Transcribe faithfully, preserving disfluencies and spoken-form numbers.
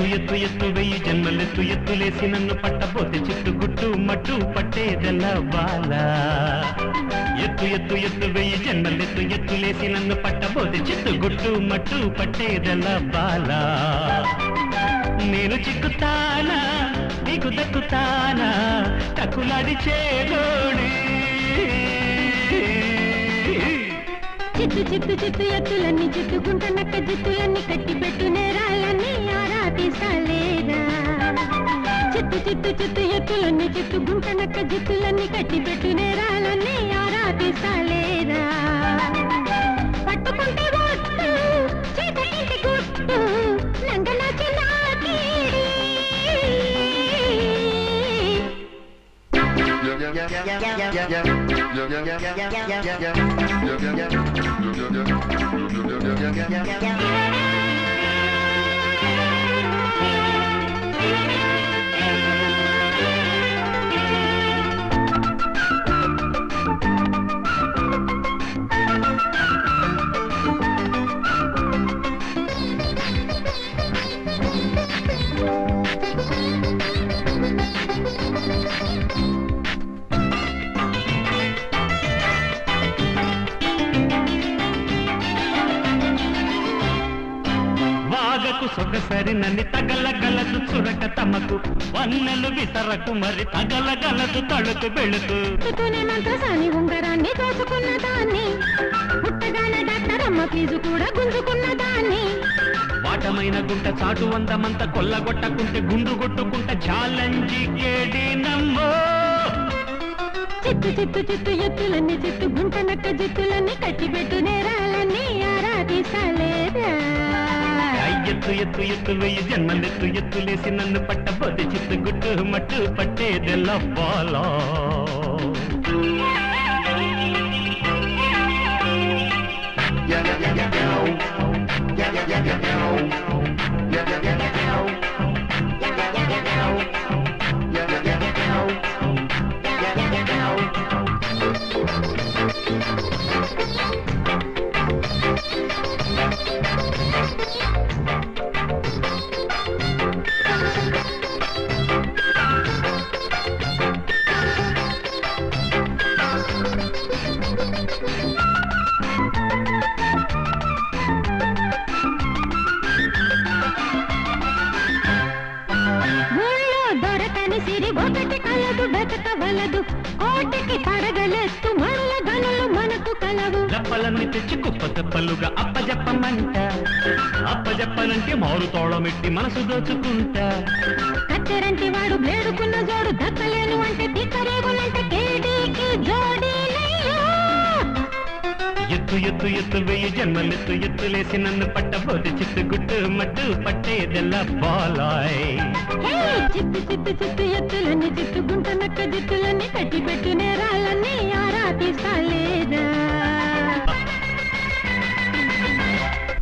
ఎత్తు ఎత్తు వెయ్యి జన్మలెత్తు ఎత్తులేసి నన్ను పట్టబోతే చిత్తు గుట్టు మట్టు పట్టేదెలా బాలా ఎత్తు ఎత్తు ఎత్తు వెయ్యి జన్మలెత్తు ఎత్తులేసి నన్ను పట్టబోతే చిత్తు గుట్టు మట్టు పట్టేదెలా బాలా నేను చిక్కుతానా నీకు దక్కుతానా తక్కులాడి చేదోడి చిత్తు చిత్తు చిత్తు ఎత్తులన్నీ చిత్తుకుంటున్నక్క జిత్తులన్నీ కట్టి పెట్టు నేరాలన్నీ ఆరా తీసాలేదా చిత్తు చిత్తు చిత్తు ఎత్తులన్నీ చిత్తుకుంటున్నక్క జిత్తులన్నీ కట్టి పెట్టు నేరాలన్నీ ఆరా తీసాలేదా పట్టుకుంటే ఒట్టు చేతకింటి గుట్టు నంగనాచి నాకీడి సొగసరి నన్ను తగలగలదు చురక తమకు వన్నెలు విసరకు మరి తగలగలదు తడుకు బెళుకు మంత్రసాని ఉంగరాన్ని దోచుకున్న దాన్ని పుట్టగానే డాక్టర్ అమ్మ ఫీజు కూడా గుంజుకున్న దాన్ని వాటమైన గుంట చాటు వందమంత కొల్లగొట్టకుంటే గుండు కొట్టుకుంట ఛాలెంజ్ కేడి నమ్మో చిత్తు చిత్తు చిత్తు ఎత్తులన్నీ చిత్తు గుంటనక్క జిత్తులన్నీ కట్టిపెట్టు నేరాలన్నీ ఆరాధిస్తాలేదా ఎత్తు ఎత్తు ఎత్తు వెయ్యి జన్మలెత్తు ఎత్తులేసి నన్ను పట్టబోతే చిత్తు గుట్టు మట్టు పట్టేదెలా బాలా ఒకటి కలదు బతకవలదు కోటికి పడగలెత్తు మనుల గనులు మనకు కలవు జప్పలన్నీ తెచ్చి కుప్ప తెప్పలుగా అప్పజప్పమంట అప్పజప్పనంటే మారు తోళమెట్టి మనసు దోచుకుంటా కత్తెరంటి వాడు బ్లేడుకున్న జోడు దక్కలేను అంటే తిక్కరేగులంటే కేడీకి జోడీలయ్యో ఎత్తు ఎత్తు ఎత్తు వెయ్యి జన్మలెత్తు ఎత్తులేసి నన్ను పట్టబోతే చిత్తు గుట్టు మట్టు పట్టేదెలా బాలాయ్ చిత్తు చిత్తు చిత్తు ఎత్తులన్నీ చిత్తు గుంటనక్క జిత్తులన్నీ కట్టి పెట్టు నేరాలన్నీ ఆరా తీసాలేదా